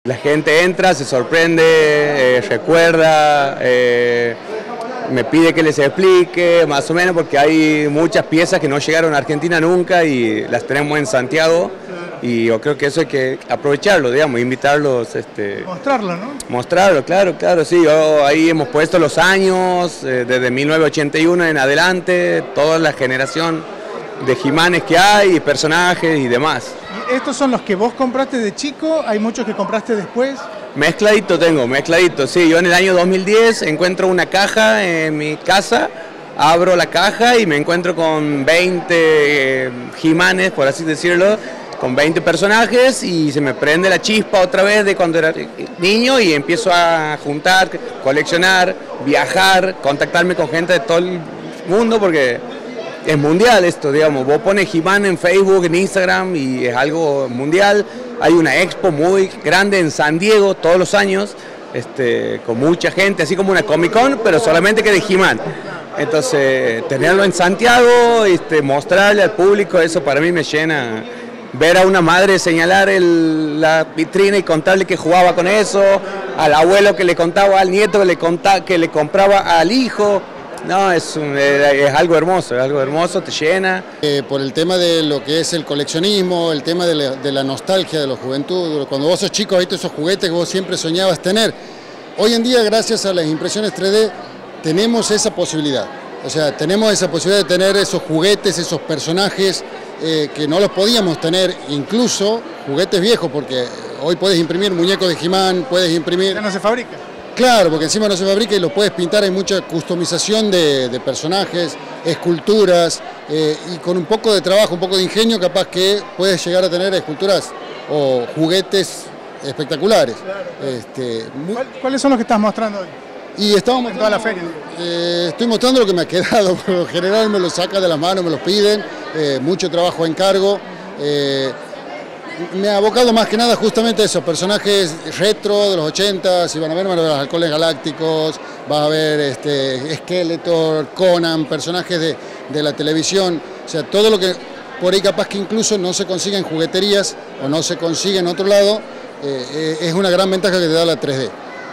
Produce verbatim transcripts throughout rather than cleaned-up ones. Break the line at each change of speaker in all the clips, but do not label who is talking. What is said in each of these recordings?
la gente entra, se sorprende, eh, recuerda, eh, me pide que les explique más o menos porque hay muchas piezas que no llegaron a Argentina nunca y las tenemos en Santiago y yo creo que eso hay que aprovecharlo, digamos, invitarlos. Este,
mostrarlo, ¿no?
Mostrarlo, claro, claro, sí, yo, ahí hemos puesto los años, eh, desde mil novecientos ochenta y uno en adelante, toda la generación de He-Manes que hay, personajes y demás.
¿Y estos son los que vos compraste de chico? ¿Hay muchos que compraste después?
Mezcladito tengo, mezcladito, sí, yo en el año dos mil diez encuentro una caja en mi casa, abro la caja y me encuentro con veinte eh, He-Manes, por así decirlo, con veinte personajes y se me prende la chispa otra vez de cuando era niño y empiezo a juntar, coleccionar, viajar, contactarme con gente de todo el mundo porque es mundial esto, digamos, vos pones He-Man en Facebook, en Instagram y es algo mundial. Hay una expo muy grande en San Diego todos los años, este, con mucha gente, así como una Comic Con, pero solamente que de He-Man. Entonces, tenerlo en Santiago, este, mostrarle al público, eso para mí me llena. Ver a una madre señalar el, la vitrina y contarle que jugaba con eso, al abuelo que le contaba, al nieto que le, contaba, que le compraba al hijo. No, es, un, es algo hermoso, es algo hermoso, te llena.
Eh, por el tema de lo que es el coleccionismo, el tema de la, de la nostalgia de la juventud, cuando vos sos chico, viste esos juguetes que vos siempre soñabas tener. Hoy en día, gracias a las impresiones tres D, tenemos esa posibilidad. O sea, tenemos esa posibilidad de tener esos juguetes, esos personajes eh, que no los podíamos tener, incluso juguetes viejos, porque hoy puedes imprimir muñecos de He-Man, puedes imprimir...
Ya no se fabrica.
Claro, porque encima no se fabrica y lo puedes pintar, hay mucha customización de, de personajes, esculturas, eh, y con un poco de trabajo, un poco de ingenio, capaz que puedes llegar a tener esculturas o juguetes espectaculares.
Claro.
Este, muy...
¿Cuáles son los que estás mostrando hoy?
Y estamos mostrando,
toda la feria.
Eh, estoy mostrando lo que me ha quedado, por lo general me lo saca de las manos, me los piden, eh, mucho trabajo a encargo. Eh, me ha abocado más que nada justamente a esos personajes retro de los ochenta, si van a ver, van a ver los Halcones Galácticos, vas a ver este, Skeletor, Conan, personajes de, de la televisión, o sea, todo lo que por ahí capaz que incluso no se consigue en jugueterías o no se consigue en otro lado, eh, es una gran ventaja que te da la tres D.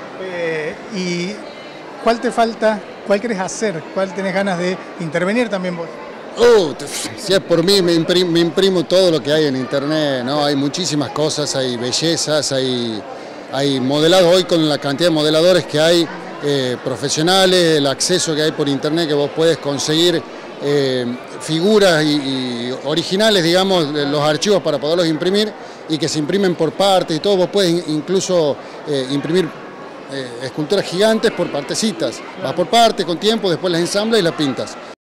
Eh, ¿Y cuál te falta? ¿Cuál querés hacer? ¿Cuál tenés ganas de intervenir también vos?
Uh, si es por mí, me imprimo, me imprimo todo lo que hay en internet, ¿no? Hay muchísimas cosas, hay bellezas, hay, hay modelados hoy con la cantidad de modeladores que hay, eh, profesionales, el acceso que hay por internet que vos puedes conseguir eh, figuras y, y originales, digamos, los archivos para poderlos imprimir y que se imprimen por partes y todo, vos puedes incluso eh, imprimir eh, esculturas gigantes por partecitas, vas por parte con tiempo, después las ensamblas y las pintas.